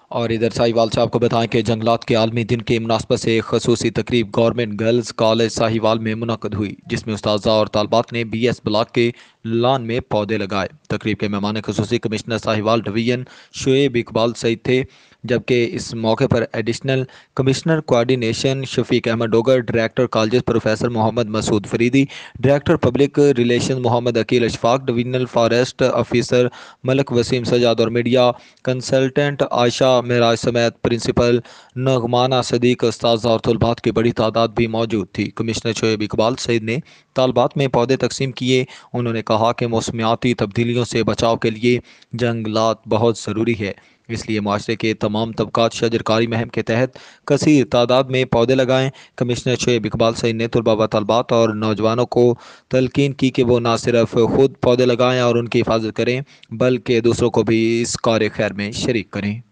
اور ادھر ساہیوال سے آپ کو بتائیں کہ جنگلات کے عالمی دن کے مناسبت سے ایک خصوصی تقریب گورنمنٹ گرلز کالج ساہیوال میں منعقد ہوئی، جس میں اساتذہ اور طالبات نے بی ایس بلاک کے لان میں پودے لگائے۔ تقریب کے مہمان خصوصی کمشنر ساہیوال ڈویژن شعیب اقبال سعید تھے، جبکہ اس موقع پر additional commissioner coordination Shafiq Ahmed Dogar, director colleges professor Muhammad Masood Faridi, director public relations Muhammad Aqeel Ashfaq, divisional forest officer Malik Waseem Sajjad اور میڈیا کنسلٹنٹ عائشہ معراج سمیت پرنسپل نعمانہ صدیق، اساتذہ اور طلباء کی بڑی تعداد بھی موجود تھی۔ کمشنر شعیب اقبال سعید نے طالبات میں پودے تقسیم کیے۔ انہوں نے کہا کہ موسمیاتی تبدیلیوں سے بچاؤ کے لیے جنگلات بہت ضروری ہے، اس لیے معاشرے کے تمام طبقات شجرکاری مہم کے تحت کثیر تعداد میں پودے لگائیں۔ کمشنر شعیب اقبال سعید نے طلباء و طالبات اور نوجوانوں کو تلقین کی کہ وہ نہ صرف خود پودے لگائیں اور ان کی حفاظت کریں، بلکہ دوسروں کو بھی اس کار خیر میں شریک کریں۔